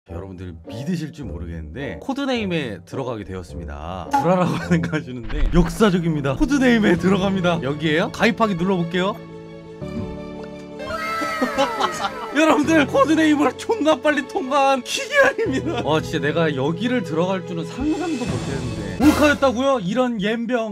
여러분들 믿으실지 모르겠는데 코드네임에 들어가게 되었습니다. 불화라고 생각하시는데 역사적입니다. 코드네임에 들어갑니다. 여기에요? 가입하기 눌러볼게요. 여러분들 코드네임을 존나 빨리 통과한 기계아닙니다. 와 진짜 내가 여기를 들어갈 줄은 상상도 못했는데 몰카였다고요? 이런 옌병.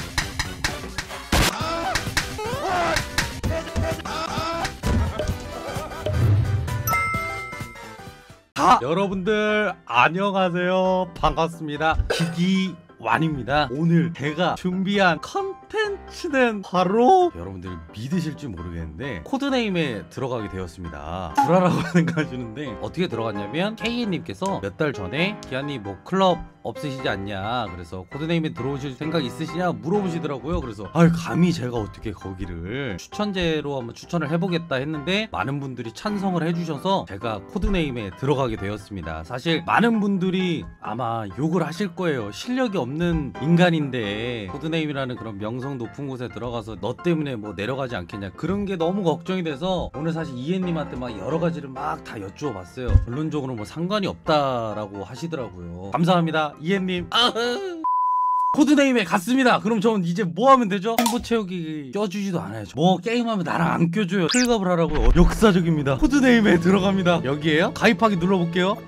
여러분들 안녕하세요. 반갑습니다. 기기완입니다. 오늘 제가 준비한 컨텐츠는 바로 여러분들 믿으실지 모르겠는데 코드네임에 들어가게 되었습니다. 불화라고 생각하시는데 어떻게 들어갔냐면 KN님께서 몇 달 전에 기아님 뭐 클럽 없으시지 않냐, 그래서 코드네임에 들어오실 생각 있으시냐 물어보시더라고요. 그래서 감히 제가 어떻게 거기를 추천제로 한번 추천을 해보겠다 했는데 많은 분들이 찬성을 해주셔서 제가 코드네임에 들어가게 되었습니다. 사실 많은 분들이 아마 욕을 하실 거예요. 실력이 없는 인간인데 코드네임이라는 그런 명성 높은 곳에 들어가서 너 때문에 뭐 내려가지 않겠냐, 그런 게 너무 걱정이 돼서 오늘 사실 이엔님한테 막 여러 가지를 막 다 여쭈어 봤어요. 결론적으로 뭐 상관이 없다라고 하시더라고요. 감사합니다 이엔님. 코드네임에 갔습니다. 그럼 전 이제 뭐 하면 되죠? 홍보 채우기 껴주지도 않아요. 뭐 게임하면 나랑 안 껴줘요. 클갑을 하라고요. 역사적입니다. 코드네임에 들어갑니다. 여기에요? 가입하기 눌러볼게요.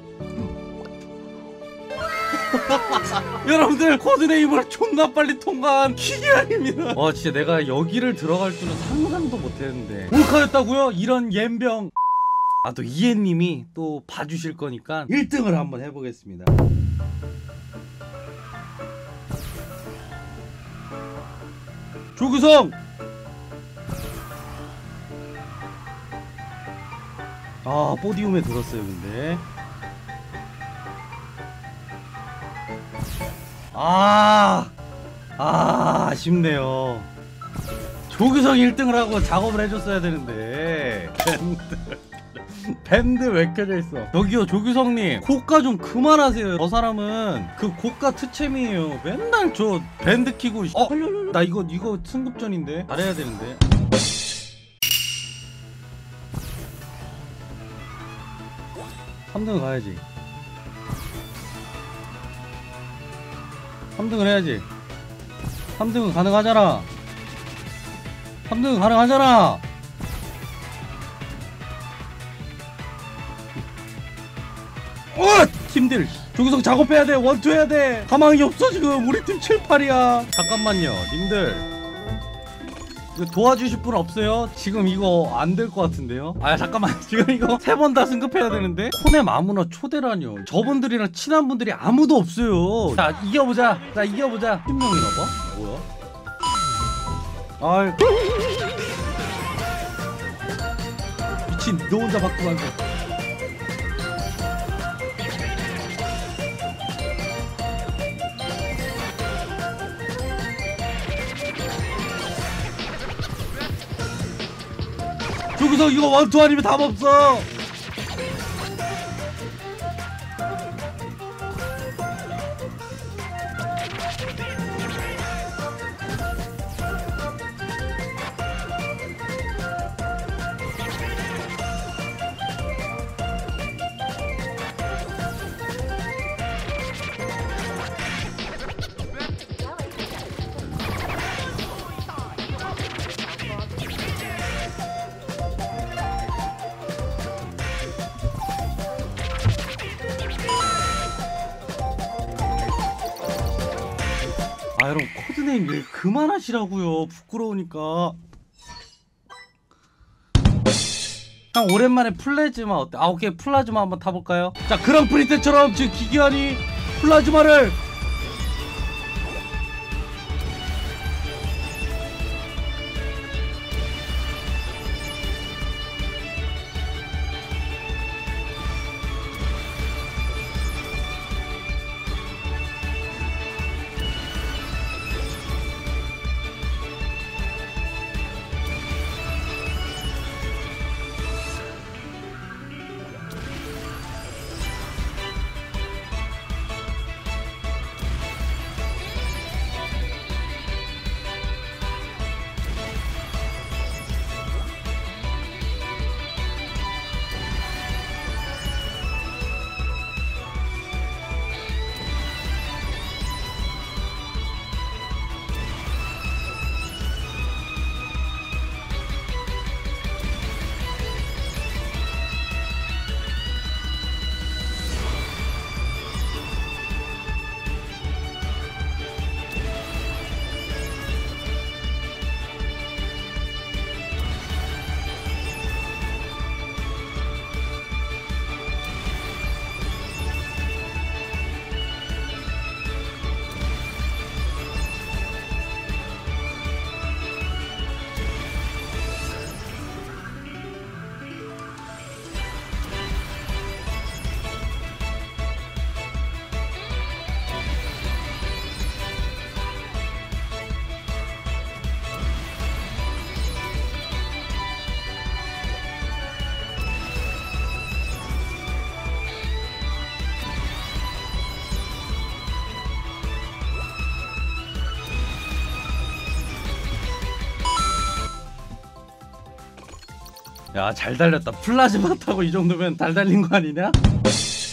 여러분들 코드네임을 존나 빨리 통과한 기계아닙니다. 와 진짜 내가 여기를 들어갈 줄은 상상도 못했는데 몰카였다고요? 이런 옌병. 또 이엔님이 또 봐주실 거니까 1등을 한번 해보겠습니다. 조규성! 포디움에 들었어요. 근데 아쉽네요. 조규성 1등을 하고 작업을 해줬어야 되는데 밴드 왜 켜져 있어? 저기요 조규성님, 고가 좀 그만하세요. 저 사람은 그 고가 트챔이에요. 맨날 저 밴드 키고 나 이거 승급전인데 잘해야 되는데. (3등) 가야지. 3등을 해야지. 3등은 가능하잖아. 3등은 가능하잖아. 팀들 조규성 작업해야 돼. 원투 해야 돼. 가망이 없어 지금. 우리 팀 7, 8이야 잠깐만요 님들, 이거 도와주실 분 없어요? 지금 이거 안 될 것 같은데요? 잠깐만 지금 이거 3번 다 승급해야 되는데 코넴 아무나 초대라뇨. 저분들이랑 친한 분들이 아무도 없어요. 자 이겨보자. 자 이겨보자. 10명이나 봐? 뭐야? 미친, 너 혼자 바꾸고 앉아. 조규성 이거 원투 아니면 답 없어. 여러분 코드네임 일 그만하시라고요. 부끄러우니까. 형 오랜만에 플라즈마 어때? 오케이 플라즈마 한번 타볼까요? 자 그랑프리 때처럼 지금 기기환이 플라즈마를 야 잘 달렸다. 플라즈마 타고 이 정도면 달 달린 거 아니냐?